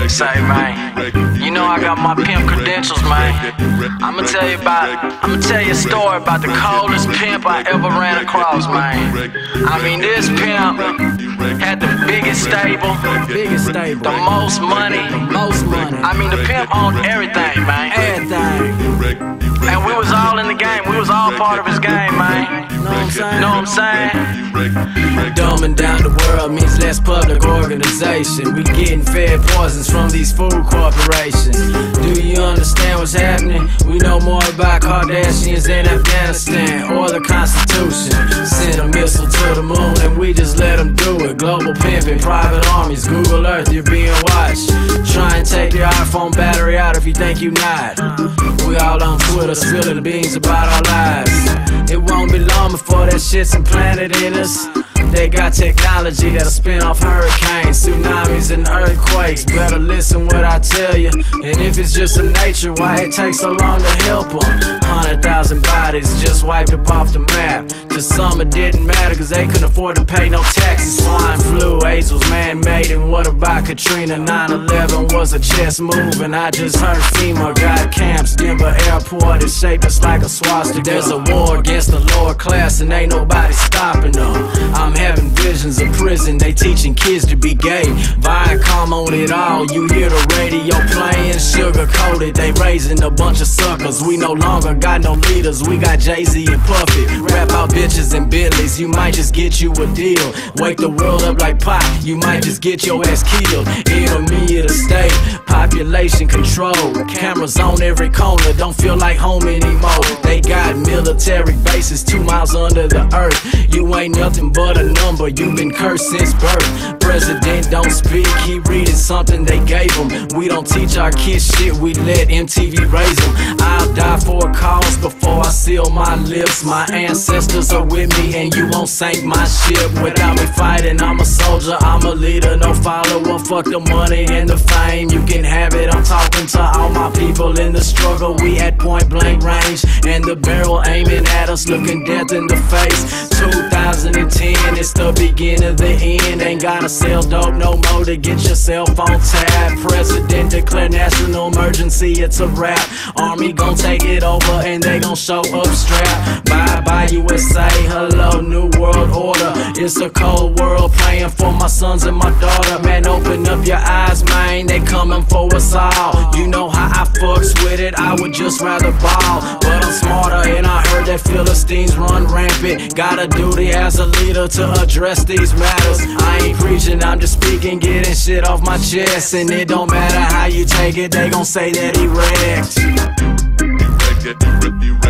Say, man, you know I got my pimp credentials, man. I'ma tell you a story about the coldest pimp I ever ran across, man. I mean, this pimp had the biggest stable, the most money. I mean, the pimp owned everything, man. And we was all in the game. We was all part of his game, man. Know what I'm saying? Dumbing down the world means less public organization. We getting fed poisons from these food corporations. Do you understand what's happening? We know more about Kardashians than Afghanistan or the Constitution. Send a missile to the moon and we just let them do it. Global pimping, private armies, Google Earth, you're being watched. Try and take your iPhone battery out if you think you're not. We all on Twitter spilling beans about our lives. It won't be long before that shit's implanted in us. They got technology that'll spin off hurricanes, tsunamis, and earthquakes. Better listen what I tell you. And if it's just a nature, why it takes so long to help them? 100,000 bodies just wiped up off the map. To some it didn't matter cause they couldn't afford to pay no taxes. Swine flu, AIDS was man-made, and what about Katrina? 9/11 was a chess move, and I just heard FEMA got camps. Denver airport is shaped just like a swastika. There's a war against the lower class and ain't nobody stopping them. I'm having visions of prison, they teaching kids to be gay. Viacom on it all, you hear the radio playing, sugar-coated. They raising a bunch of suckers. We no longer got no leaders, we got Jay-Z and Puffy. Rap out bitches and Bentleys, you might just get you a deal. Wake the world up like Pac, you might just get your ass killed. Enemy of the state, population control. Cameras on every corner, don't feel like home anymore. They got military bases 2 miles under the earth. You ain't nothing but a number, you've been cursed since birth. President don't speak, he reading something they gave him. We don't teach our kids shit, we let MTV raise them. I'll die for a cause before I seal my lips. My ancestors are with me and you won't sink my ship. Without me fighting, I'm a soldier, I'm a leader, no follower. Fuck the money and the fame, you can have it. I'm talking to all my people in the struggle. We at point blank range and the barrel aiming at us, looking death in the face. 2010, it's the beginning of the end. Ain't gotta sell dope no more to get yourself on tab. President declare national emergency, it's a wrap. Army gon' take it over and they gon' show up strapped. Bye bye USA, hello new world order. It's a cold world, praying for my sons and my daughter. Man, open up your eyes, man, they coming for us all. You know how I fucks with it, I would just rather ball. But I'm smarter and I heard that Philistines run rampant. Got a duty as a leader to address these matters. I ain't preaching, I'm just speaking, getting shit off my chest. And it don't matter how you take it, they gon' say that he wrecked.